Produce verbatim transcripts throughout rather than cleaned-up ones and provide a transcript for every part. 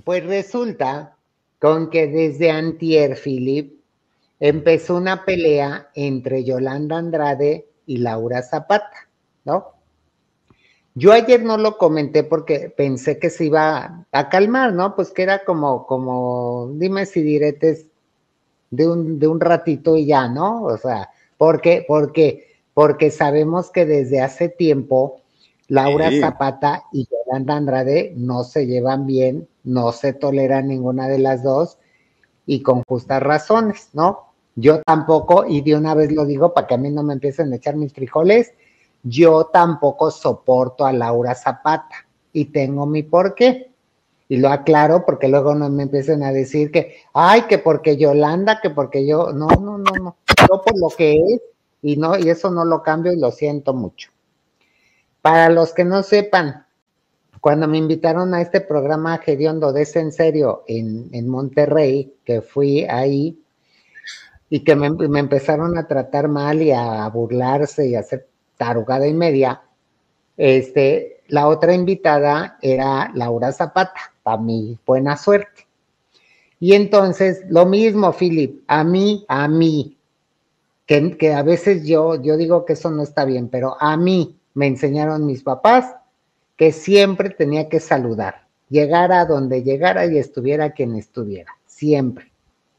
Pues resulta con que desde antier, Philip, empezó una pelea entre Yolanda Andrade y Laura Zapata, ¿no? Yo ayer no lo comenté porque pensé que se iba a calmar, ¿no? Pues que era como, como, dime si diretes de un, de un ratito y ya, ¿no? O sea, ¿por qué? Porque, porque sabemos que desde hace tiempo Laura Sí. Zapata y Yolanda Andrade no se llevan bien, no se toleran ninguna de las dos y con justas razones, ¿no? Yo tampoco, y de una vez lo digo para que a mí no me empiecen a echar mis frijoles, yo tampoco soporto a Laura Zapata y tengo mi porqué. Y lo aclaro porque luego no me empiecen a decir que, ay, que porque Yolanda, que porque yo, no, no, no, no, yo por lo que es, y no, y eso no lo cambio y lo siento mucho. Para los que no sepan, cuando me invitaron a este programa Gediondo de ese en serio en, en Monterrey, que fui ahí, y que me, me empezaron a tratar mal y a burlarse y a hacer tarugada y media, este, la otra invitada era Laura Zapata, para mi buena suerte. Y entonces, lo mismo, Philip, a mí, a mí, que, que a veces yo, yo digo que eso no está bien, pero a mí me enseñaron mis papás que siempre tenía que saludar, llegara a donde llegara y estuviera quien estuviera, siempre.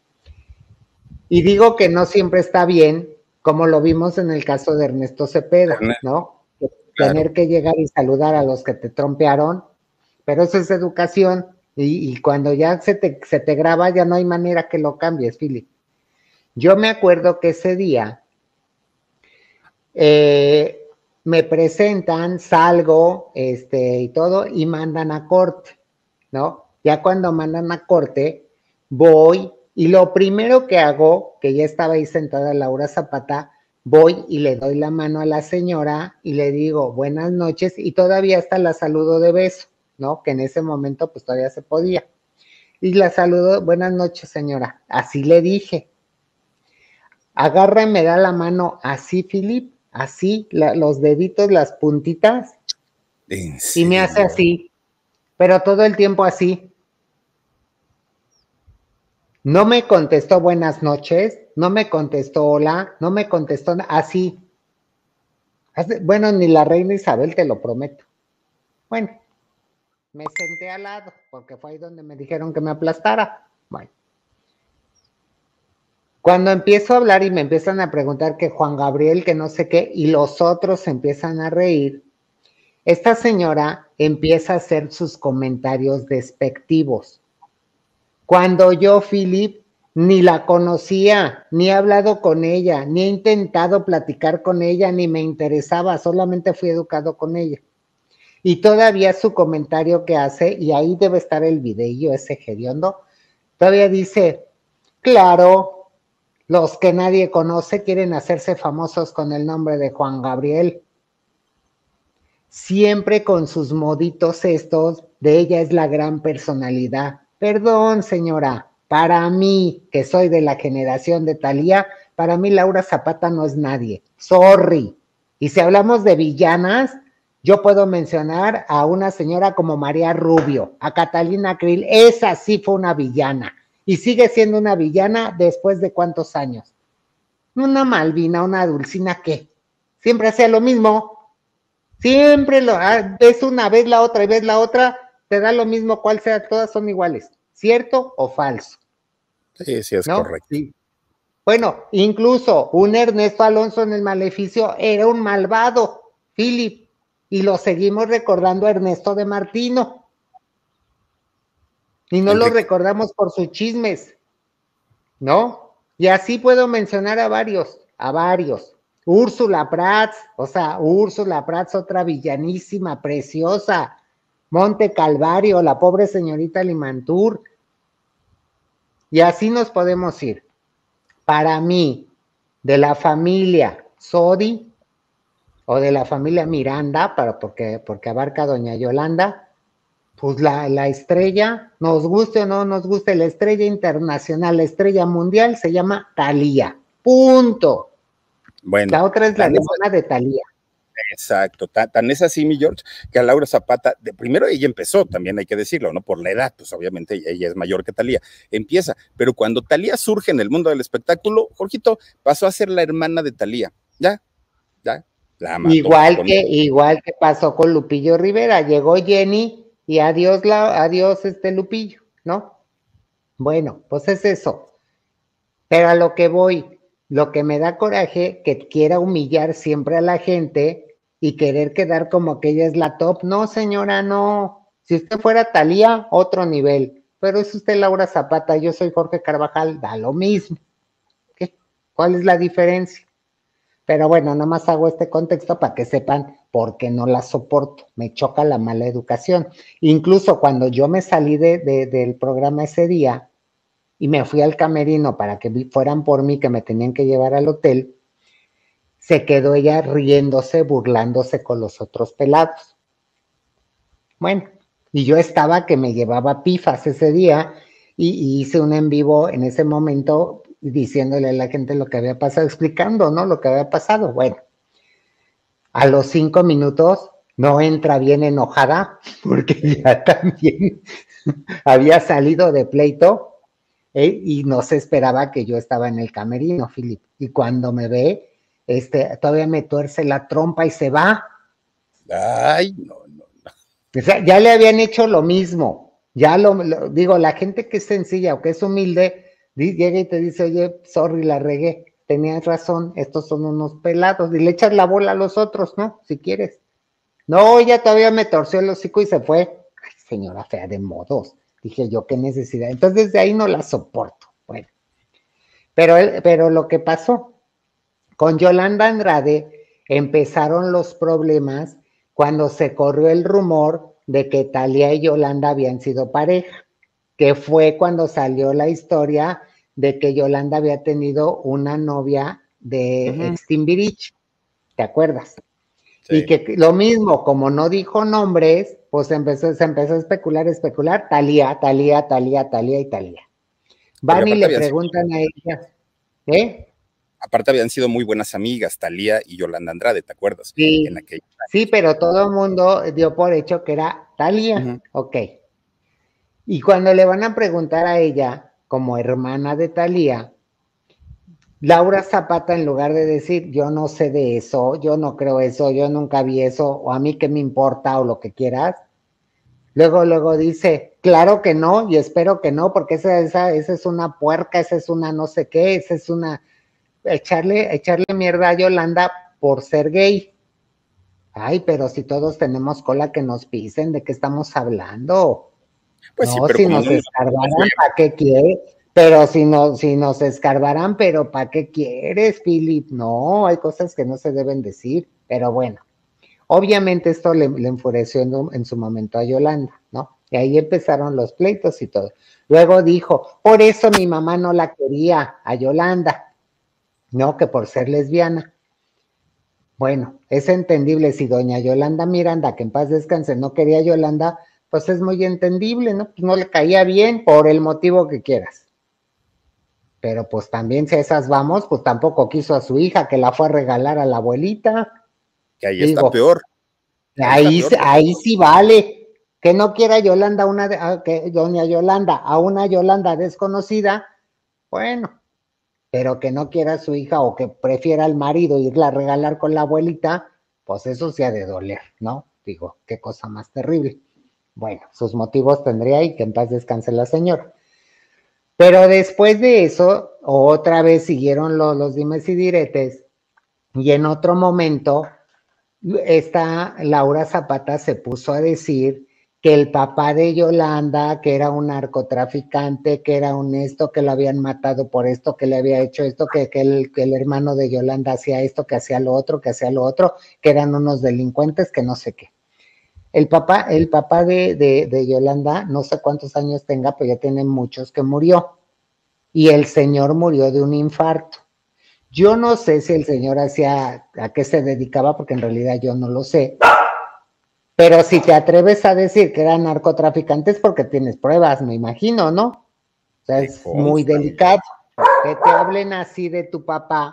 Y digo que no siempre está bien, como lo vimos en el caso de Ernesto Cepeda, ¿no? Claro. Tener que llegar y saludar a los que te trompearon, pero eso es educación, y, y cuando ya se te, se te graba, ya no hay manera que lo cambies, Philip. Yo me acuerdo que ese día eh, me presentan, salgo, este, y todo, y mandan a corte, ¿no? Ya cuando mandan a corte, voy, y lo primero que hago, que ya estaba ahí sentada Laura Zapata, voy y le doy la mano a la señora y le digo, buenas noches, y todavía hasta la saludo de beso, ¿no? Que en ese momento pues todavía se podía. Y la saludo, buenas noches, señora. Así le dije. Agarra y me da la mano así, Philip, así, la, los deditos, las puntitas, ¿En y me hace serio? así, pero todo el tiempo así. No me contestó buenas noches, no me contestó hola, no me contestó así. Bueno, ni la reina Isabel, te lo prometo. Bueno, me senté al lado, porque fue ahí donde me dijeron que me aplastara. Bueno. Cuando empiezo a hablar y me empiezan a preguntar que Juan Gabriel, que no sé qué, y los otros se empiezan a reír, esta señora empieza a hacer sus comentarios despectivos. Cuando yo, Philip, ni la conocía, ni he hablado con ella, ni he intentado platicar con ella, ni me interesaba, solamente fui educado con ella. Y todavía su comentario que hace, y ahí debe estar el videillo ese hediondo, todavía dice, claro, los que nadie conoce quieren hacerse famosos con el nombre de Juan Gabriel. Siempre con sus moditos estos, de ella es la gran personalidad. Perdón, señora, para mí, que soy de la generación de Thalía, para mí Laura Zapata no es nadie. Sorry. Y si hablamos de villanas, yo puedo mencionar a una señora como María Rubio, a Catalina Krill, esa sí fue una villana. Y sigue siendo una villana después de cuántos años. Una Malvina, una Dulcina, ¿qué? Siempre hacía lo mismo. Siempre lo ah, ves una, vez la otra y ves la otra, te da lo mismo cuál sea, todas son iguales, ¿cierto o falso? Sí, sí, es ¿no? correcto. Sí. Bueno, incluso un Ernesto Alonso en El Maleficio era un malvado, Philip, y lo seguimos recordando a Ernesto de Martino. Y no Enrique. lo recordamos por sus chismes, ¿no? Y así puedo mencionar a varios, a varios. Úrsula Prats, o sea, Úrsula Prats, otra villanísima, preciosa. Monte Calvario, la pobre señorita Limantur. Y así nos podemos ir. Para mí, de la familia Sodi, o de la familia Miranda, para, porque, porque abarca a doña Yolanda, pues la, la estrella, nos guste o no nos guste, la estrella internacional, la estrella mundial se llama Thalía. Punto. Bueno, La otra es la en ese, hermana de Thalía. Exacto, tan, tan es así, mi George, que a Laura Zapata, de primero ella empezó, también hay que decirlo, ¿no? Por la edad, pues obviamente ella, ella es mayor que Thalía, empieza, pero cuando Thalía surge en el mundo del espectáculo, Jorgito pasó a ser la hermana de Thalía, ya, ya, la mató. Igual con... que, igual que pasó con Lupillo Rivera, llegó Jenny y adiós, la, adiós este Lupillo, ¿no? Bueno, pues es eso. Pero a lo que voy, lo que me da coraje, que quiera humillar siempre a la gente y querer quedar como que ella es la top. No, señora, no. Si usted fuera Thalía, otro nivel. Pero es usted Laura Zapata, yo soy Jorge Carvajal, da lo mismo. ¿Qué? ¿Cuál es la diferencia? Pero bueno, nada más hago este contexto para que sepan por qué no la soporto. Me choca la mala educación. Incluso cuando yo me salí de, de, del programa ese día y me fui al camerino para que fueran por mí, que me tenían que llevar al hotel, se quedó ella riéndose, burlándose con los otros pelados. Bueno, y yo estaba que me llevaba pifas ese día y, y hice un en vivo en ese momento diciéndole a la gente lo que había pasado, explicando, ¿no? Lo que había pasado. Bueno, a los cinco minutos no entra bien enojada porque ya también había salido de pleito, ¿eh? Y no se esperaba que yo estaba en el camerino, Philip. Y cuando me ve, este, todavía me tuerce la trompa y se va. Ay, no, no, no. O sea, ya le habían hecho lo mismo. Ya lo, lo digo, la gente que es sencilla o que es humilde, llega y te dice, oye, sorry, la regué, tenías razón, estos son unos pelados, y le echas la bola a los otros, ¿no? Si quieres. No, ella todavía me torció el hocico y se fue. Ay, señora fea de modos. Dije yo, qué necesidad. Entonces, desde ahí no la soporto. Bueno, pero, pero lo que pasó, con Yolanda Andrade empezaron los problemas cuando se corrió el rumor de que Thalía y Yolanda habían sido pareja, que fue cuando salió la historia de que Yolanda había tenido una novia de uh-huh. Extimbirich, ¿te acuerdas? Sí. Y que lo mismo, como no dijo nombres, pues empezó, se empezó a especular, especular, Thalía, Thalía, Thalía, Thalía y Thalía. Van y le preguntan sido... a ella, ¿eh? Aparte habían sido muy buenas amigas, Thalía y Yolanda Andrade, ¿te acuerdas? Sí, en aquel... sí, pero todo el mundo dio por hecho que era Thalía, uh-huh. Ok. Y cuando le van a preguntar a ella, como hermana de Thalía, Laura Zapata, en lugar de decir, yo no sé de eso, yo no creo eso, yo nunca vi eso, o a mí qué me importa, o lo que quieras, luego, luego dice, claro que no, y espero que no, porque esa, esa, esa es una puerca, esa es una no sé qué, esa es una, echarle, echarle mierda a Yolanda por ser gay. Ay, pero si todos tenemos cola que nos pisen, ¿de qué estamos hablando? Pues no, sí, pero si nos no escarbaran, no ¿para qué quieres? Pero si, no, si nos escarbaran, pero ¿para qué quieres, Philip? No, hay cosas que no se deben decir, pero bueno. Obviamente esto le, le enfureció en, en su momento a Yolanda, ¿no? Y ahí empezaron los pleitos y todo. Luego dijo, por eso mi mamá no la quería a Yolanda, ¿no? Que por ser lesbiana. Bueno, es entendible si doña Yolanda Miranda, que en paz descanse, no quería a Yolanda, pues es muy entendible, ¿no? Pues no le caía bien por el motivo que quieras. Pero pues también si a esas vamos, pues tampoco quiso a su hija, que la fue a regalar a la abuelita. Que ahí Digo, está peor. Ahí, ahí, está peor. Ahí sí vale. Que no quiera Yolanda, una, que doña Yolanda, a una Yolanda desconocida, bueno, pero que no quiera a su hija o que prefiera al marido irla a regalar con la abuelita, pues eso sí ha de doler, ¿no? Digo, qué cosa más terrible. Bueno, sus motivos tendría y que en paz descanse la señora. Pero después de eso, otra vez siguieron los, los dimes y diretes, y en otro momento, esta Laura Zapata se puso a decir que el papá de Yolanda, que era un narcotraficante, que era un esto, que lo habían matado por esto, que le había hecho esto, que, que, el, que el hermano de Yolanda hacía esto, que hacía lo otro, que hacía lo otro, que eran unos delincuentes, que no sé qué. El papá, el papá de, de, de Yolanda, no sé cuántos años tenga, pero ya tiene muchos que murió. Y el señor murió de un infarto. Yo no sé si el señor hacía, a qué se dedicaba, porque en realidad yo no lo sé. Pero si te atreves a decir que eran narcotraficantes, porque tienes pruebas, me imagino, ¿no? O sea, es muy delicado. Que te hablen así de tu papá,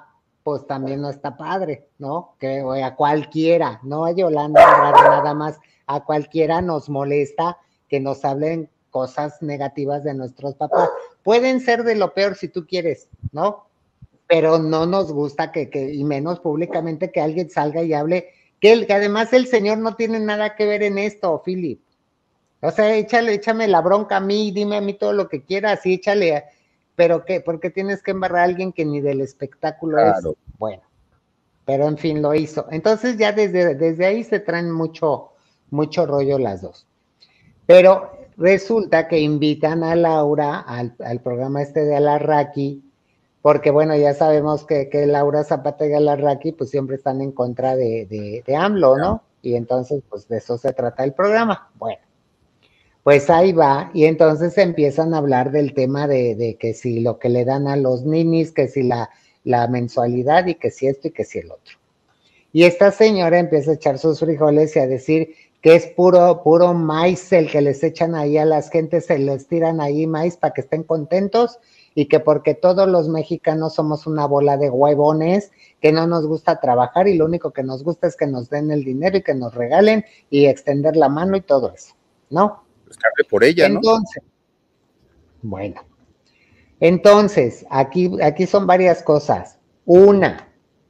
pues también no está padre, ¿no? Que o a cualquiera, no a Yolanda Andrade nada más, a cualquiera nos molesta que nos hablen cosas negativas de nuestros papás. Pueden ser de lo peor si tú quieres, ¿no? Pero no nos gusta que, que y menos públicamente, que alguien salga y hable, que, el, que además el señor no tiene nada que ver en esto, Philip. O sea, échale, échame la bronca a mí, dime a mí todo lo que quieras, y échale, pero ¿qué? ¿Por qué tienes que embarrar a alguien que ni del espectáculo claro. es? Bueno, pero en fin, lo hizo. Entonces ya desde, desde ahí se traen mucho, mucho rollo las dos. Pero resulta que invitan a Laura al, al programa este de Alarraqui, porque bueno, ya sabemos que, que Laura Zapata y Alarraqui pues siempre están en contra de, de, de AMLO, ¿no? Y entonces pues de eso se trata el programa. Bueno, pues ahí va, y entonces empiezan a hablar del tema de, de que si lo que le dan a los ninis, que si la, la mensualidad y que si esto y que si el otro. Y esta señora empieza a echar sus frijoles y a decir que es puro, puro maíz el que les echan ahí a las gentes, se les tiran ahí maíz para que estén contentos, y que porque todos los mexicanos somos una bola de huevones, que no nos gusta trabajar y lo único que nos gusta es que nos den el dinero y que nos regalen y extender la mano y todo eso, ¿no? Pues por ella, entonces, ¿no? Bueno, entonces, aquí, aquí son varias cosas. Una,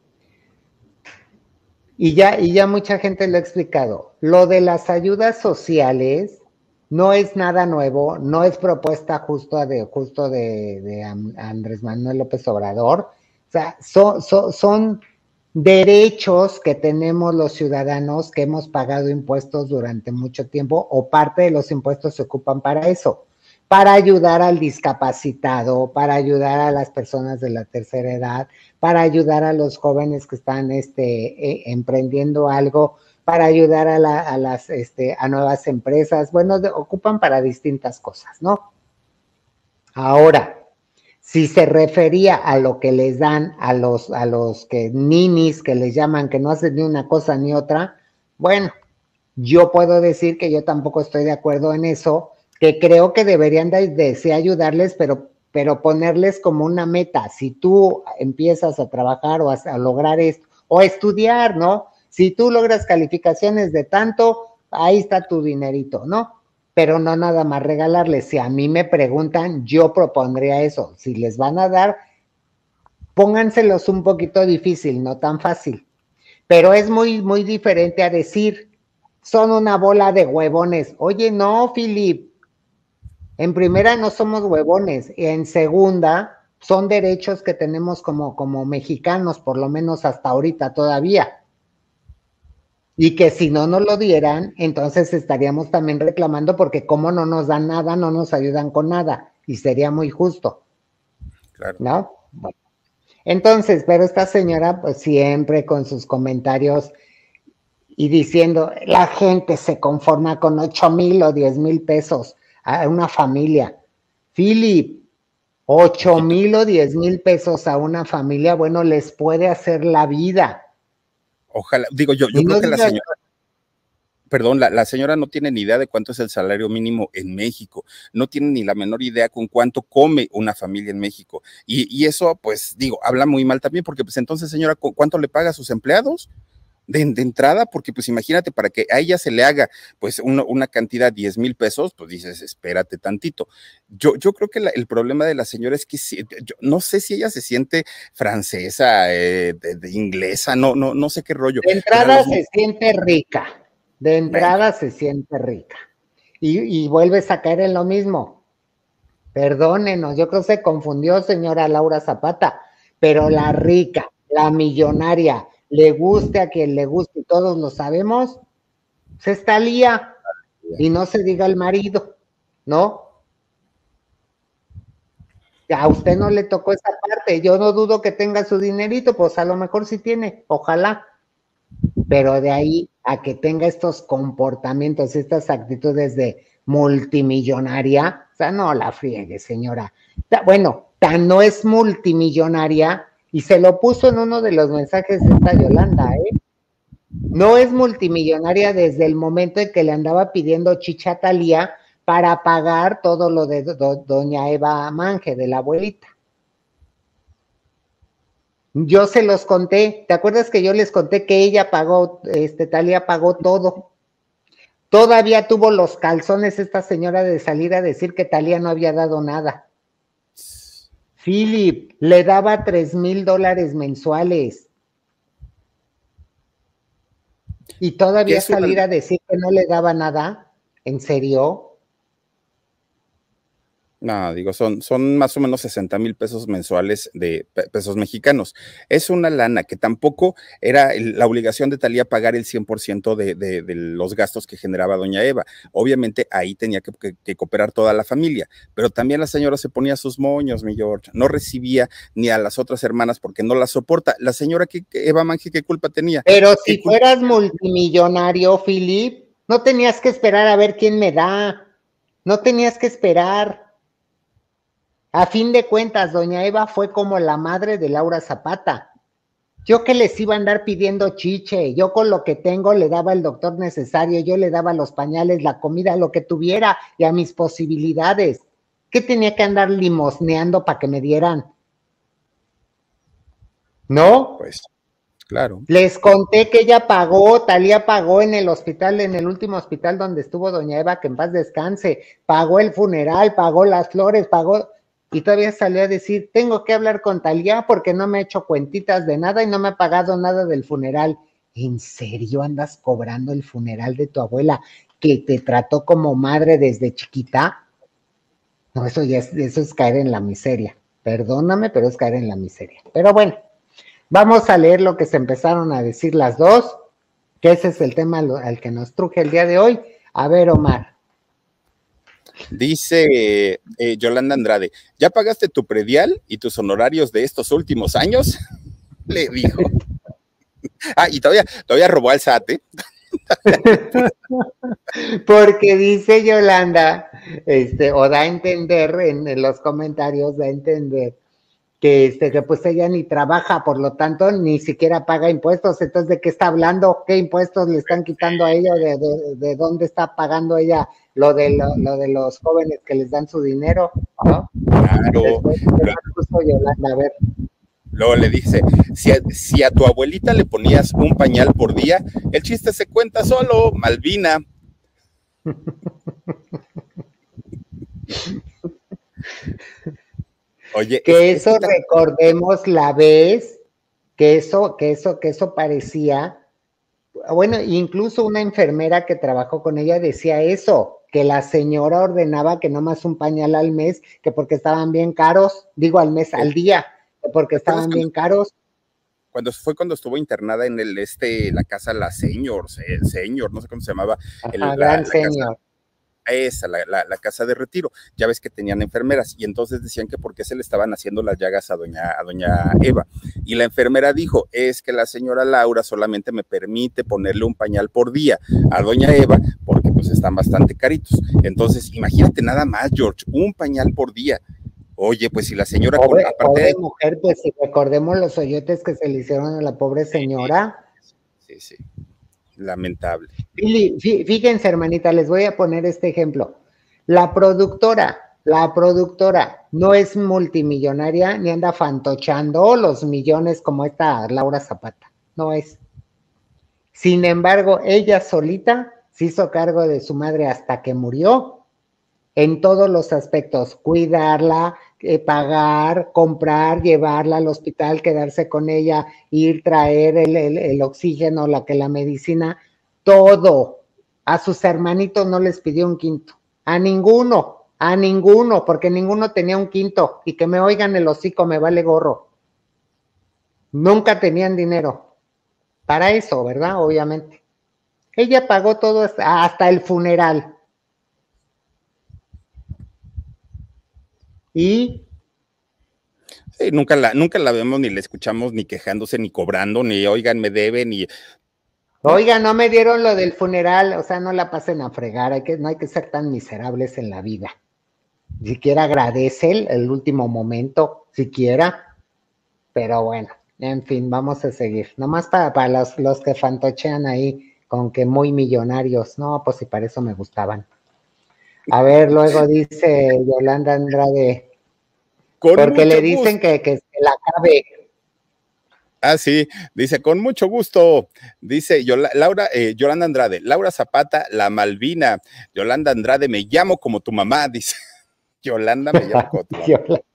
y ya, y ya mucha gente lo ha explicado, lo de las ayudas sociales no es nada nuevo, no es propuesta justo de, justo de, de Andrés Manuel López Obrador, o sea, son, son, son derechos que tenemos los ciudadanos que hemos pagado impuestos durante mucho tiempo, o parte de los impuestos se ocupan para eso, para ayudar al discapacitado, para ayudar a las personas de la tercera edad, para ayudar a los jóvenes que están este, eh, emprendiendo algo, para ayudar a, la, a las este, a nuevas empresas, bueno, de, ocupan para distintas cosas, ¿no? Ahora, si se refería a lo que les dan a los, a los que ninis, que les llaman, que no hacen ni una cosa ni otra, bueno, yo puedo decir que yo tampoco estoy de acuerdo en eso, que creo que deberían de, de sí ayudarles, pero, pero ponerles como una meta. Si tú empiezas a trabajar o a, a lograr esto, o a estudiar, ¿no? Si tú logras calificaciones de tanto, ahí está tu dinerito, ¿no? Pero no nada más regalarles. Si a mí me preguntan, yo propondría eso. Si les van a dar, pónganselos un poquito difícil, no tan fácil. Pero es muy, muy diferente a decir, son una bola de huevones. Oye, no, Philip. En primera no somos huevones. Y en segunda, son derechos que tenemos como, como mexicanos, por lo menos hasta ahorita todavía. Y que si no nos lo dieran, entonces estaríamos también reclamando porque como no nos dan nada, no nos ayudan con nada. Y sería muy justo. Claro. ¿No? Bueno. Entonces, pero esta señora, pues siempre con sus comentarios y diciendo, la gente se conforma con ocho mil o diez mil pesos a una familia. Philip, ocho mil o diez mil pesos a una familia, bueno, les puede hacer la vida. Ojalá, digo yo, yo y creo no que diga, la señora, perdón, la, la señora no tiene ni idea de cuánto es el salario mínimo en México, no tiene ni la menor idea con cuánto come una familia en México, y, y eso, pues, digo, habla muy mal también, porque pues entonces, señora, ¿cuánto le paga a sus empleados? De, de entrada, porque pues imagínate, para que a ella se le haga pues una, una cantidad, diez mil pesos, pues dices, espérate tantito. Yo, yo creo que la, el problema de la señora es que si, yo, no sé si ella se siente francesa, eh, de, de inglesa, no, no, no sé qué rollo. De entrada los... se siente rica, de entrada bueno. se siente rica, y, y vuelves a caer en lo mismo. Perdónenos, yo creo que se confundió, señora Laura Zapata, pero la rica, la millonaria, le guste a quien le guste, y todos lo sabemos, se está lía, y no se diga el marido, ¿no? A usted no le tocó esa parte, yo no dudo que tenga su dinerito, pues a lo mejor sí tiene, ojalá, pero de ahí a que tenga estos comportamientos, estas actitudes de multimillonaria, o sea, no la friegue, señora. Bueno, tan no es multimillonaria, y se lo puso en uno de los mensajes de esta Yolanda, ¿eh? No es multimillonaria desde el momento en que le andaba pidiendo chicha a Thalía para pagar todo lo de do, doña Eva Mange, de la abuelita. Yo se los conté, ¿te acuerdas que yo les conté que ella pagó, este, Thalía pagó todo? Todavía tuvo los calzones esta señora de salir a decir que Thalía no había dado nada. Philip, le daba tres mil dólares mensuales. Y todavía salir una... a decir que no le daba nada, ¿en serio? No, digo, son, son más o menos sesenta mil pesos mensuales de pesos mexicanos. Es una lana que tampoco era la obligación de Thalía pagar el cien por ciento de, de, de los gastos que generaba doña Eva. Obviamente ahí tenía que, que, que cooperar toda la familia, pero también la señora se ponía sus moños, mi George. No recibía ni a las otras hermanas porque no las soporta. La señora que, que Eva Manji, ¿qué culpa tenía? Pero si fueras multimillonario, Philip, no tenías que esperar a ver quién me da. No tenías que esperar. A fin de cuentas, doña Eva fue como la madre de Laura Zapata. Yo que les iba a andar pidiendo chiche, yo con lo que tengo le daba el doctor necesario, yo le daba los pañales, la comida, lo que tuviera y a mis posibilidades. ¿Qué tenía que andar limosneando para que me dieran? ¿No? Pues, claro. Les conté que ella pagó, Thalía pagó en el hospital, en el último hospital donde estuvo doña Eva, que en paz descanse, pagó el funeral, pagó las flores, pagó... Y todavía salió a decir, tengo que hablar con Thalía porque no me ha hecho cuentitas de nada y no me ha pagado nada del funeral. ¿En serio andas cobrando el funeral de tu abuela que te trató como madre desde chiquita? No, eso ya es, eso es caer en la miseria. Perdóname, pero es caer en la miseria. Pero bueno, vamos a leer lo que se empezaron a decir las dos, que ese es el tema al que nos truje el día de hoy. A ver, Omar. Dice eh, Yolanda Andrade, ¿ya pagaste tu predial y tus honorarios de estos últimos años? Le dijo. Ah, y todavía, todavía robó al S A T, ¿eh? Porque dice Yolanda, este, o da a entender en, en los comentarios, da a entender que, este, que pues ella ni trabaja, por lo tanto ni siquiera paga impuestos. Entonces, ¿de qué está hablando? ¿Qué impuestos le están quitando a ella? ¿De, de, de dónde está pagando ella lo de, lo, lo de los jóvenes que les dan su dinero? ¿No? Claro. Después, justo Yolanda, a ver. Luego le dice, si a, si a tu abuelita le ponías un pañal por día, el chiste se cuenta solo, Malvina. Oye, que es, eso es recordemos la vez que eso, que eso, que eso parecía, bueno, incluso una enfermera que trabajó con ella decía eso, que la señora ordenaba que no más un pañal al mes, que porque estaban bien caros, digo al mes, al día, que porque estaban bien caros. Cuando fue cuando estuvo internada en el este, la casa La Señor, Señor, no sé cómo se llamaba. Ajá, el, la, Gran la Señor. Casa, esa, la, la, la casa de retiro, ya ves que tenían enfermeras, y entonces decían que por qué se le estaban haciendo las llagas a doña, a doña Eva, y la enfermera dijo, es que la señora Laura solamente me permite ponerle un pañal por día a doña Eva, porque pues están bastante caritos. Entonces, imagínate nada más, George, un pañal por día. Oye, pues si la señora... Pobre, con, aparte pobre de... mujer, pues si recordemos los hoyotes que se le hicieron a la pobre señora. Sí, sí. Lamentable. Fíjense, hermanita, les voy a poner este ejemplo. La productora, la productora no es multimillonaria ni anda fantochando los millones como esta Laura Zapata, no es. Sin embargo, ella solita se hizo cargo de su madre hasta que murió, en todos los aspectos, cuidarla, eh, pagar, comprar, llevarla al hospital, quedarse con ella, ir, traer el, el, el oxígeno, la que la medicina, todo. A sus hermanitos no les pidió un quinto, a ninguno, a ninguno, porque ninguno tenía un quinto, y que me oigan el hocico, me vale gorro. Nunca tenían dinero para eso, ¿verdad? Obviamente. Ella pagó todo hasta, hasta el funeral. Y sí, nunca la, nunca la vemos, ni la escuchamos, ni quejándose, ni cobrando, ni oigan, me deben, ni... Oiga, no me dieron lo del funeral, o sea, no la pasen a fregar, hay que, no hay que ser tan miserables en la vida. Siquiera agradece el, el último momento, siquiera, pero bueno, en fin, vamos a seguir. Nomás para, para los, los que fantochean ahí con que muy millonarios, no, pues si para eso me gustaban. A ver, luego dice Yolanda Andrade, Con porque le dicen que, que se la acabe. Ah, sí, dice, con mucho gusto, dice Yola, Laura, eh, Yolanda Andrade, Laura Zapata, la Malvina, Yolanda Andrade, me llamo como tu mamá, dice, Yolanda, me llamo como tu mamá.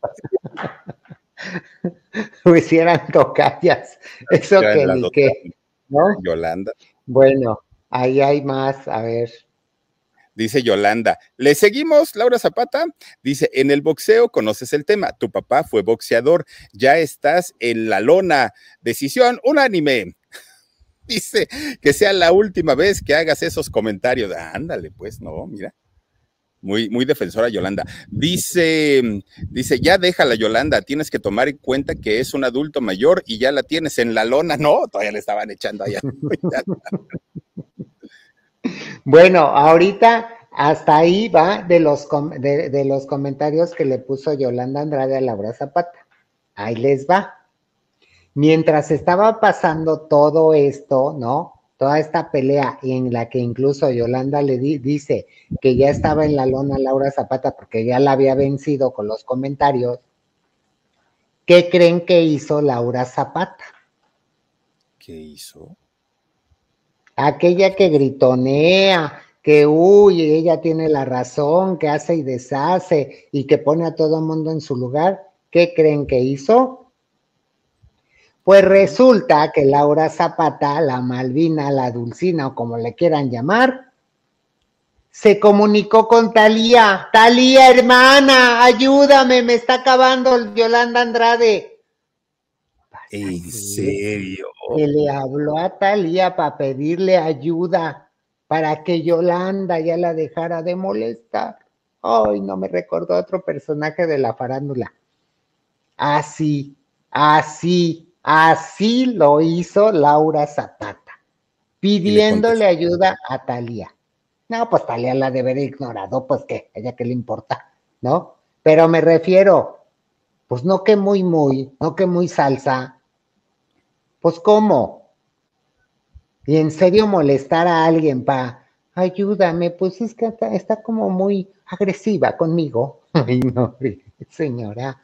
Pues eran tocayas, eso Ya que en las ni dos, qué, ¿no? Yolanda. Bueno, ahí hay más, a ver. Dice Yolanda, ¿le seguimos, Laura Zapata? Dice, en el boxeo conoces el tema, tu papá fue boxeador, ya estás en la lona, decisión unánime. Dice, que sea la última vez que hagas esos comentarios. Ah, ándale, pues, no, mira. Muy, muy defensora Yolanda. Dice, dice, ya déjala Yolanda, tienes que tomar en cuenta que es un adulto mayor y ya la tienes en la lona. No, todavía le estaban echando allá. Bueno, ahorita hasta ahí va de los, de, de los comentarios que le puso Yolanda Andrade a Laura Zapata. Ahí les va. Mientras estaba pasando todo esto, ¿no? Toda esta pelea en la que incluso Yolanda le di, dice que ya estaba en la lona Laura Zapata porque ya la había vencido con los comentarios. ¿Qué creen que hizo Laura Zapata? ¿Qué hizo? Aquella que gritonea, que huye, ella tiene la razón, que hace y deshace y que pone a todo el mundo en su lugar. ¿Qué creen que hizo? Pues resulta que Laura Zapata, la Malvina, la Dulcina o como le quieran llamar, se comunicó con Talía. Talía, hermana, ayúdame, me está acabando Yolanda Andrade. ¿En serio? Que le habló a Talía para pedirle ayuda para que Yolanda ya la dejara de molestar. Ay, no me recordó a otro personaje de la farándula. Así, así, así lo hizo Laura Zapata, pidiéndole ayuda a Talía. No, pues Talía la de haber ignorado, pues qué, a ella qué le importa, ¿no? Pero me refiero, pues no que muy, muy, no que muy salsa, pues cómo. Y en serio molestar a alguien para, ayúdame, pues es que está, está como muy agresiva conmigo. Ay, no, señora.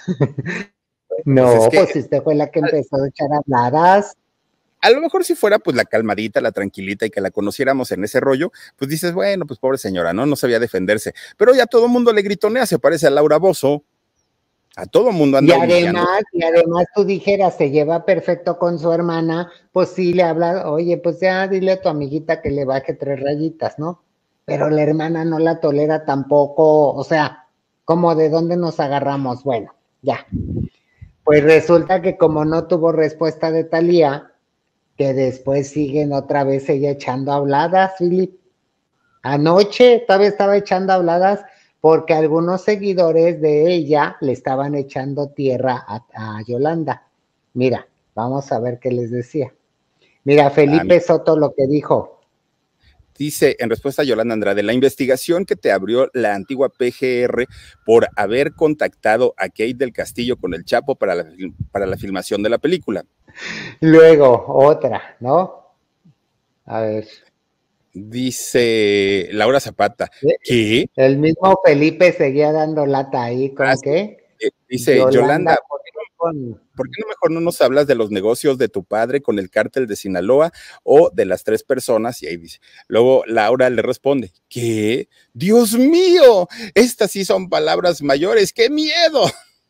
Pues es No, que pues usted fue la que empezó a echar habladas. A lo mejor si fuera pues la calmadita, la tranquilita y que la conociéramos en ese rollo, pues dices, bueno, pues pobre señora, ¿no? No sabía defenderse. Pero ya todo el mundo le gritonea, se parece a Laura Bozzo. A todo el mundo anda Y humillando. además, y además tú dijeras, se lleva perfecto con su hermana, pues sí le habla, oye, pues ya dile a tu amiguita que le baje tres rayitas, ¿no? Pero la hermana no la tolera tampoco, o sea, ¿cómo de dónde nos agarramos? Bueno, ya. Pues resulta que como no tuvo respuesta de Talía, que después siguen otra vez ella echando habladas, Philip. Anoche todavía estaba echando habladas porque algunos seguidores de ella le estaban echando tierra a, a Yolanda. Mira, vamos a ver qué les decía. Mira, Felipe Soto lo que dijo. Dice, en respuesta a Yolanda Andrade, la investigación que te abrió la antigua P G R por haber contactado a Kate del Castillo con el Chapo para la, para la filmación de la película. Luego, otra, ¿no? A ver. Dice Laura Zapata, ¿qué? El mismo Felipe seguía dando lata ahí, ¿con ah, qué? Sí. Dice Yolanda, Yolanda ¿por, qué no, ¿por qué no mejor no nos hablas de los negocios de tu padre con el cártel de Sinaloa o de las tres personas? Y ahí dice, luego Laura le responde, ¿qué? ¡Dios mío! Estas sí son palabras mayores, ¡qué miedo!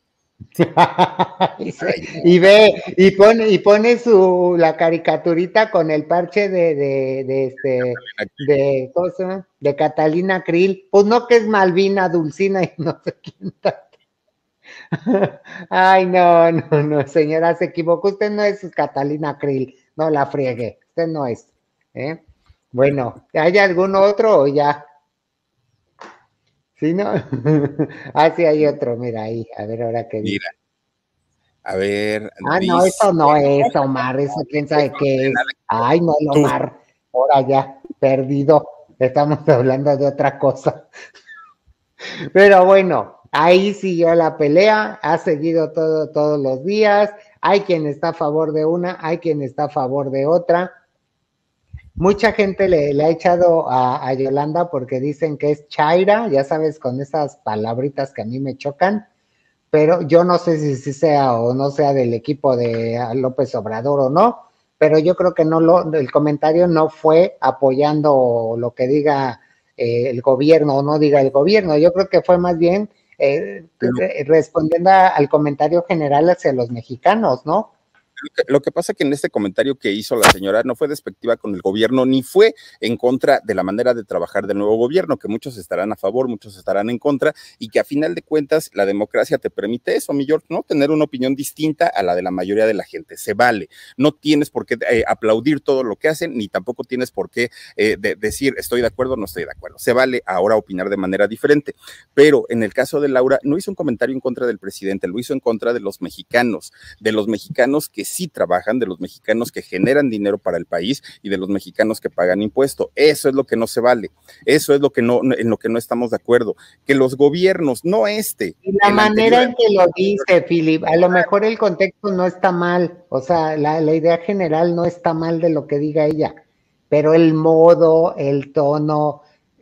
y ve, y pone, y pone su la caricaturita con el parche de, de, de este, de, ¿cómo se llama? De Catalina Krill, pues no que es Malvina, Dulcina y no sé quién está. Ay, no, no, no, señora, se equivocó, usted no es Catalina Krill, no la friegue, usted no es, ¿eh? Bueno, ¿hay algún otro o ya? ¿Sí, no? Ah, sí, hay otro, mira ahí, a ver ahora qué dice. Mira, a ver. Ah, dice... no, eso no es, Omar, eso quién sabe qué es. Ay, no, Omar, ahora ya, perdido, estamos hablando de otra cosa. Pero bueno, ahí siguió la pelea, ha seguido todo, todos los días, hay quien está a favor de una, hay quien está a favor de otra. Mucha gente le, le ha echado a, a Yolanda porque dicen que es chaira, ya sabes, con esas palabritas que a mí me chocan, pero yo no sé si, si sea o no sea del equipo de López Obrador o no, pero yo creo que no lo, el comentario no fue apoyando lo que diga eh, el gobierno o no diga el gobierno, yo creo que fue más bien eh, Lo, respondiendo a, al comentario general hacia los mexicanos, ¿no? Lo que pasa que en este comentario que hizo la señora no fue despectiva con el gobierno, ni fue en contra de la manera de trabajar del nuevo gobierno, que muchos estarán a favor, muchos estarán en contra, y que a final de cuentas la democracia te permite eso, mi George, ¿no? Tener una opinión distinta a la de la mayoría de la gente, se vale. No tienes por qué eh, aplaudir todo lo que hacen, ni tampoco tienes por qué eh, de decir estoy de acuerdo o no estoy de acuerdo. Se vale ahora opinar de manera diferente, pero en el caso de Laura, no hizo un comentario en contra del presidente, lo hizo en contra de los mexicanos, de los mexicanos que sí trabajan, de los mexicanos que generan dinero para el país y de los mexicanos que pagan impuesto. Eso es lo que no se vale, eso es lo que no, en lo que no estamos de acuerdo, que los gobiernos, no este. Y la manera anterior, en que lo dice, Philip, a lo mejor el contexto no está mal, o sea, la, la idea general no está mal de lo que diga ella, pero el modo, el tono,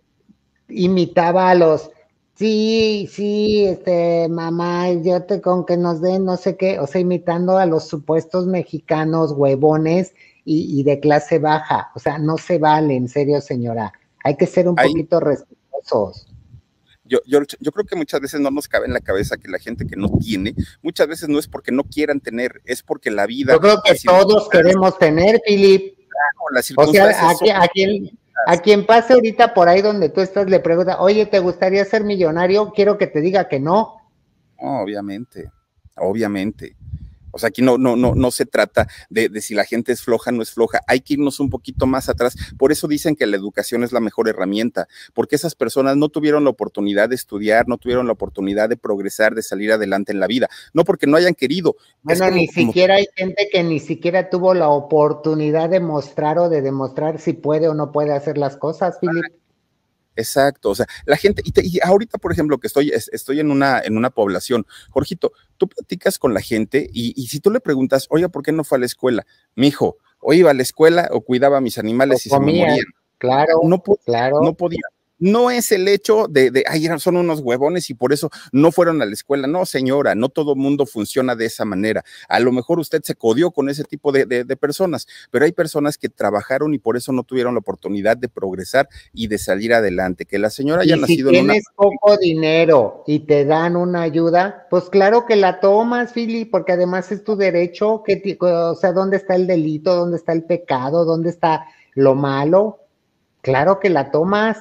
imitaba a los sí, sí, este, mamá, yo te con que nos den no sé qué, o sea, imitando a los supuestos mexicanos huevones y, y de clase baja, o sea, no se vale, en serio, señora, hay que ser un Ahí, poquito respetuosos. Yo, yo, yo creo que muchas veces no nos cabe en la cabeza que la gente que no tiene, muchas veces no es porque no quieran tener, es porque la vida... Yo creo que todos queremos tener, Philip. Claro, las circunstancias o sea, aquí, son... aquí A quien pase ahorita por ahí donde tú estás le pregunta, oye, ¿te gustaría ser millonario? Quiero que te diga que no. Oh, obviamente, obviamente. O sea, aquí no, no, no, no se trata de, de si la gente es floja o no es floja. Hay que irnos un poquito más atrás. Por eso dicen que la educación es la mejor herramienta, porque esas personas no tuvieron la oportunidad de estudiar, no tuvieron la oportunidad de progresar, de salir adelante en la vida. No porque no hayan querido. Bueno, como, ni siquiera como... hay gente que ni siquiera tuvo la oportunidad de mostrar o de demostrar si puede o no puede hacer las cosas, Philip. Exacto, o sea, la gente, y, te, y ahorita, por ejemplo, que estoy, estoy en una, en una población, Jorgito, tú platicas con la gente y, y si tú le preguntas, oiga, ¿por qué no fue a la escuela? Mijo, o iba a la escuela o cuidaba a mis animales o y comía, se me morían. Claro, no, claro. No podía. No es el hecho de, de, ay, son unos huevones y por eso no fueron a la escuela. No, señora, no todo mundo funciona de esa manera. A lo mejor usted se codió con ese tipo de, de, de personas, pero hay personas que trabajaron y por eso no tuvieron la oportunidad de progresar y de salir adelante. Que la señora haya y nacido si en una... tienes poco dinero y te dan una ayuda, pues claro que la tomas, Philly, porque además es tu derecho. Que, o sea, ¿dónde está el delito? ¿Dónde está el pecado? ¿Dónde está lo malo? Claro que la tomas.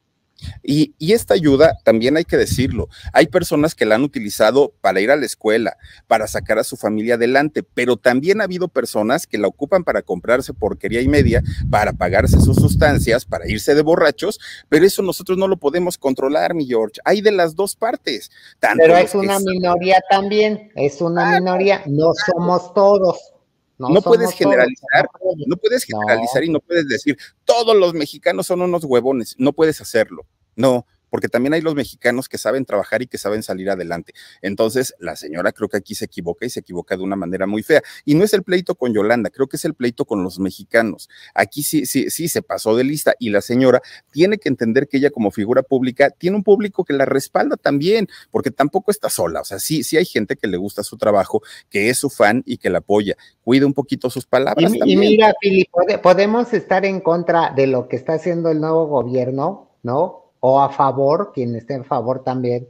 Y, y esta ayuda, también hay que decirlo, hay personas que la han utilizado para ir a la escuela, para sacar a su familia adelante, pero también ha habido personas que la ocupan para comprarse porquería y media, para pagarse sus sustancias, para irse de borrachos, pero eso nosotros no lo podemos controlar, mi George. Hay de las dos partes. Tanto pero es una minoría también, es una ah, minoría, no claro. somos todos. No, no puedes generalizar, todos, no, no puedes generalizar no. y no puedes decir, todos los mexicanos son unos huevones, no puedes hacerlo, no, porque también hay los mexicanos que saben trabajar y que saben salir adelante. Entonces, la señora creo que aquí se equivoca y se equivoca de una manera muy fea. Y no es el pleito con Yolanda, creo que es el pleito con los mexicanos. Aquí sí, sí, sí se pasó de lista y la señora tiene que entender que ella como figura pública tiene un público que la respalda también, porque tampoco está sola. O sea, sí, sí hay gente que le gusta su trabajo, que es su fan y que la apoya. Cuida un poquito sus palabras y, también. Y mira, Fili, podemos estar en contra de lo que está haciendo el nuevo gobierno, ¿no? O a favor, quien esté en favor también.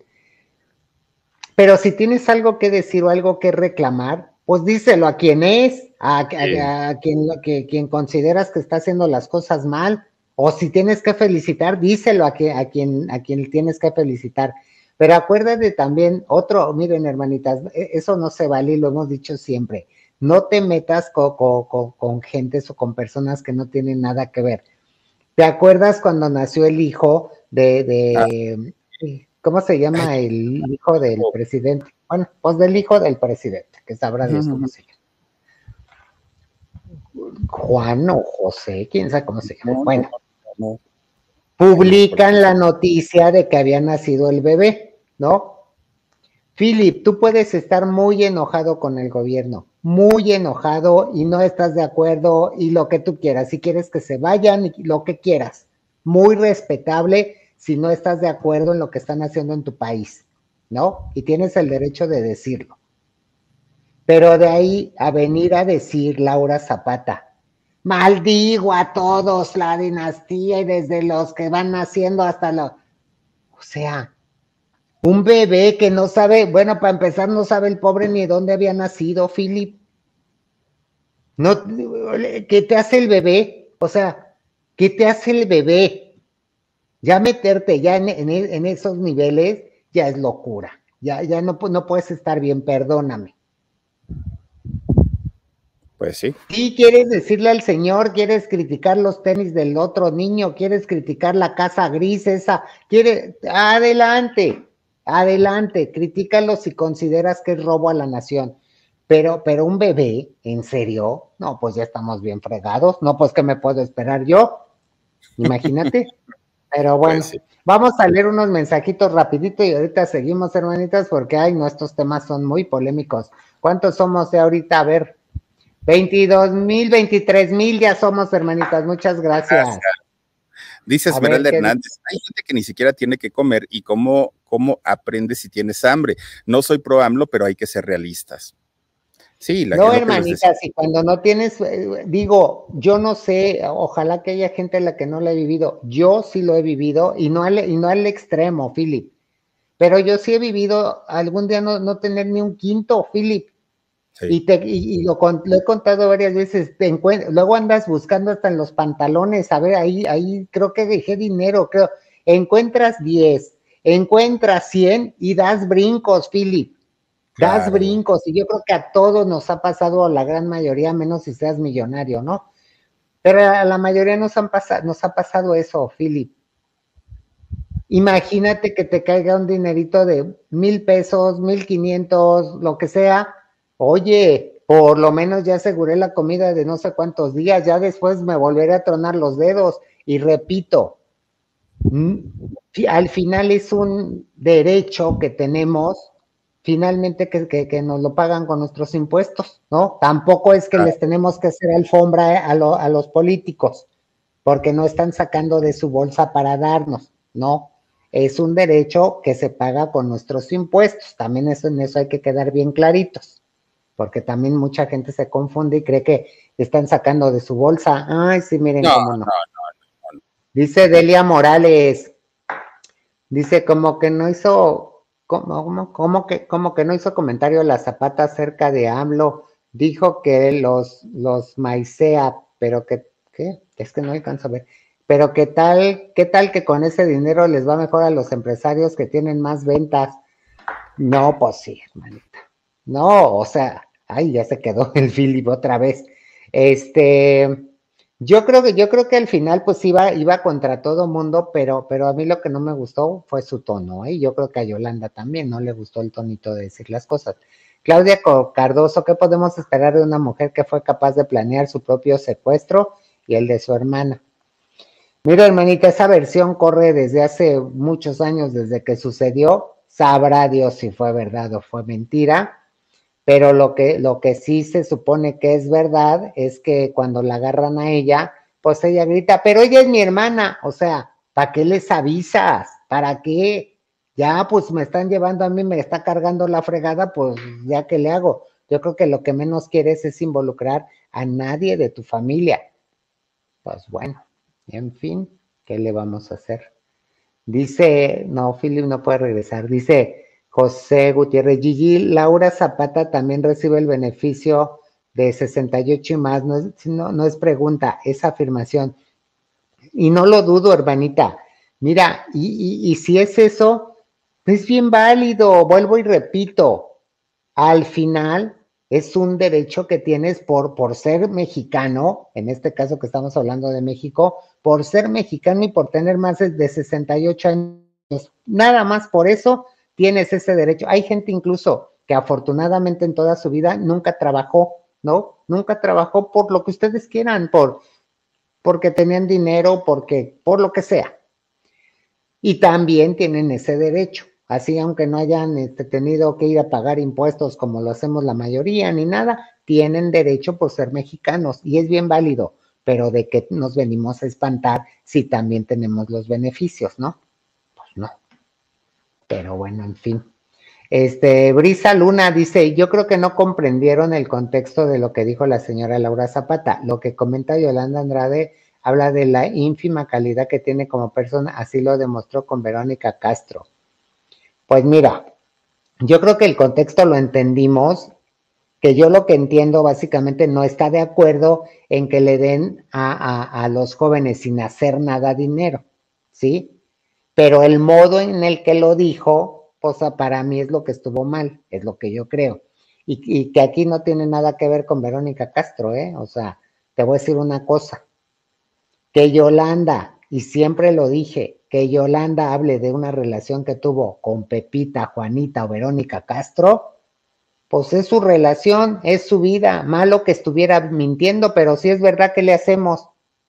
Pero si tienes algo que decir o algo que reclamar, pues díselo a quien es, a, sí. a, a quien, que, quien consideras que está haciendo las cosas mal, o si tienes que felicitar, díselo a, que, a, quien, a quien tienes que felicitar. Pero acuérdate también, otro, miren hermanitas, eso no se vale y lo hemos dicho siempre, no te metas con, con, con gentes o con personas que no tienen nada que ver. ¿Te acuerdas cuando nació el hijo de, de ah. ¿cómo se llama el hijo del presidente? Bueno, pues del hijo del presidente, que sabrá Dios cómo se llama. Juan o José, quién sabe cómo se llama. Bueno, publican la noticia de que había nacido el bebé, ¿no? Philip, tú puedes estar muy enojado con el gobierno, muy enojado y no estás de acuerdo y lo que tú quieras, si quieres que se vayan, lo que quieras, muy respetable si no estás de acuerdo en lo que están haciendo en tu país. ¿no? Y tienes el derecho de decirlo. Pero de ahí a venir a decir Laura Zapata, maldigo a todos la dinastía y desde los que van naciendo hasta los... O sea, un bebé que no sabe, bueno, para empezar no sabe el pobre ni dónde había nacido, Philip. No, ¿qué te hace el bebé? O sea, ¿qué te hace el bebé? Ya meterte ya en, en, en esos niveles ya es locura. Ya, ya no, no puedes estar bien, perdóname. Pues sí. Sí, quieres decirle al señor, quieres criticar los tenis del otro niño, quieres criticar la casa gris esa, quieres, adelante, adelante, critícalo si consideras que es robo a la nación. Pero, pero un bebé, ¿en serio? No, pues ya estamos bien fregados. No, pues ¿qué me puedo esperar yo? Imagínate. Pero bueno, Pues sí. Vamos a leer unos mensajitos rapidito y ahorita seguimos, hermanitas, porque ay, no, estos temas son muy polémicos. ¿Cuántos somos de ahorita? A ver, veintidós mil, veintitrés mil ya somos, hermanitas. Muchas gracias. Gracias. Dice A ver, Esmeralda ¿qué Hernández, dice? hay gente que ni siquiera tiene que comer y cómo, cómo aprende si tienes hambre. No soy pro AMLO, pero hay que ser realistas. Sí, la, No, es lo que les decía. hermanitas, y cuando no tienes, eh, digo, yo no sé, ojalá que haya gente a la que no lo he vivido. Yo sí lo he vivido y no al, y no al extremo, Philip. Pero yo sí he vivido algún día no, no tener ni un quinto, Philip. Sí. Y, te, y, y lo, lo, he contado varias veces, te luego andas buscando hasta en los pantalones, a ver, ahí, ahí creo que dejé dinero, creo, encuentras diez, encuentras cien y das brincos, Philip, das Claro. brincos, y yo creo que a todos nos ha pasado, a la gran mayoría, menos si seas millonario, ¿no? Pero a la mayoría nos, han pasado, nos ha pasado eso, Philip. Imagínate que te caiga un dinerito de mil pesos, mil quinientos, lo que sea. Oye, por lo menos ya aseguré la comida de no sé cuántos días, ya después me volveré a tronar los dedos. Y repito, al final es un derecho que tenemos, finalmente que, que, que nos lo pagan con nuestros impuestos, ¿no? Tampoco es que les tenemos que hacer alfombra a, lo, a los políticos, porque no están sacando de su bolsa para darnos, ¿no? Es un derecho que se paga con nuestros impuestos. También eso, en eso hay que quedar bien claritos, porque también mucha gente se confunde y cree que están sacando de su bolsa. Ay, sí, miren No, cómo no. no, no, no. Dice Delia Morales, dice como que no hizo, como, como, como que, como que no hizo comentario la Zapata acerca de AMLO. Dijo que los, los maicea, pero que, ¿qué? Es que no alcanzo a ver. Pero qué tal, qué tal que con ese dinero les va mejor a los empresarios que tienen más ventas. No, pues sí, hermanita. No, o sea, ay, ya se quedó el Philip otra vez. Este, yo creo que, yo creo que al final, pues iba, iba contra todo mundo, pero, pero a mí lo que no me gustó fue su tono, ¿eh? Y yo creo que a Yolanda también no le gustó el tonito de decir las cosas. Claudia Cardoso, ¿qué podemos esperar de una mujer que fue capaz de planear su propio secuestro y el de su hermana? Mira, hermanita, esa versión corre desde hace muchos años, desde que sucedió. Sabrá Dios si fue verdad o fue mentira, pero lo que, lo que sí se supone que es verdad es que cuando la agarran a ella, pues ella grita, pero ella es mi hermana, o sea, ¿para qué les avisas? ¿Para qué? Ya, pues me están llevando a mí, me está cargando la fregada, pues ya que le hago. Yo creo que lo que menos quieres es involucrar a nadie de tu familia. Pues bueno, en fin, ¿qué le vamos a hacer? Dice, no, Philip no puede regresar. Dice José Gutiérrez, Gigi, Laura Zapata también recibe el beneficio de sesenta y ocho y más. No es, no, no es pregunta, es afirmación. Y no lo dudo, hermanita. Mira, y, y, y si es eso, es bien válido. Vuelvo y repito, al final es un derecho que tienes por, por ser mexicano, en este caso que estamos hablando de México, por ser mexicano y por tener más de sesenta y ocho años, nada más por eso tienes ese derecho. Hay gente incluso que afortunadamente en toda su vida nunca trabajó, ¿no? Nunca trabajó por lo que ustedes quieran, por porque tenían dinero, porque por lo que sea. Y también tienen ese derecho. Así, aunque no hayan este, tenido que ir a pagar impuestos como lo hacemos la mayoría ni nada, tienen derecho por ser mexicanos y es bien válido, pero de que nos venimos a espantar si también tenemos los beneficios, ¿no? Pues no. Pero bueno, en fin. Este, Brisa Luna dice, yo creo que no comprendieron el contexto de lo que dijo la señora Laura Zapata. Lo que comenta Yolanda Andrade habla de la ínfima calidad que tiene como persona, así lo demostró con Verónica Castro. Pues mira, yo creo que el contexto lo entendimos, que yo lo que entiendo básicamente no está de acuerdo en que le den a, a, a los jóvenes sin hacer nada dinero, ¿sí? Pero el modo en el que lo dijo, pues para mí es lo que estuvo mal, es lo que yo creo. Y, y que aquí no tiene nada que ver con Verónica Castro, ¿eh? O sea, te voy a decir una cosa, que Yolanda, y siempre lo dije, que Yolanda hable de una relación que tuvo con Pepita, Juanita o Verónica Castro, pues es su relación, es su vida, malo que estuviera mintiendo, pero si es verdad, ¿qué le hacemos?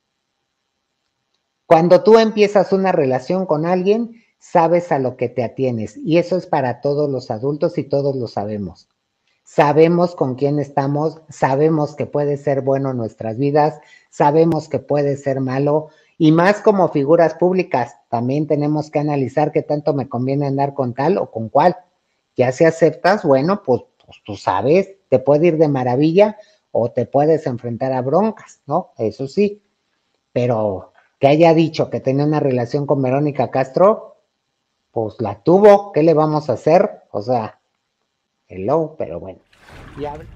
Cuando tú empiezas una relación con alguien, sabes a lo que te atienes, y eso es para todos los adultos y todos lo sabemos. Sabemos con quién estamos, sabemos que puede ser bueno en nuestras vidas, sabemos que puede ser malo, y más como figuras públicas, también tenemos que analizar qué tanto me conviene andar con tal o con cual. Ya si aceptas, bueno, pues, pues tú sabes, te puede ir de maravilla o te puedes enfrentar a broncas, ¿no? Eso sí, pero que haya dicho que tenía una relación con Verónica Castro, pues la tuvo, ¿qué le vamos a hacer? O sea, hello, pero bueno. Y